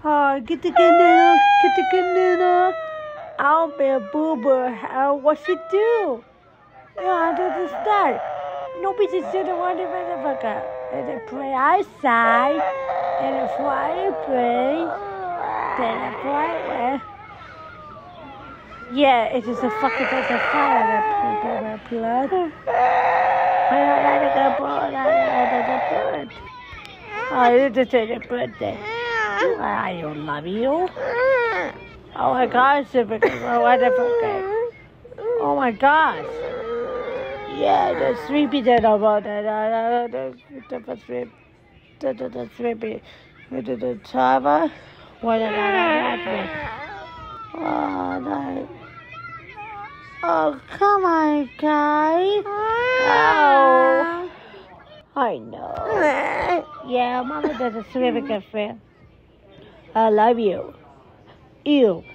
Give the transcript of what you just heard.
Oh, get the noodle. Get the noodle. I'll be a boober. What she do? I don't understand. Nobody's doing the one motherfucker. And they pray outside. And a fireplace. Then a fire. Yeah, it is a fucking there's a fire that people wear blood. I don't like the blood. I don't like the blood. Oh, it's just a birthday. I don't love you. Oh my gosh, wonderful game. Oh my gosh. Yeah, the sleepy dead about that. The sleepy. The Java. What did I like? Oh, no. Oh, come on, guys. Oh. I know. Yeah, Mama does a swimming good friend. I love you. Ew.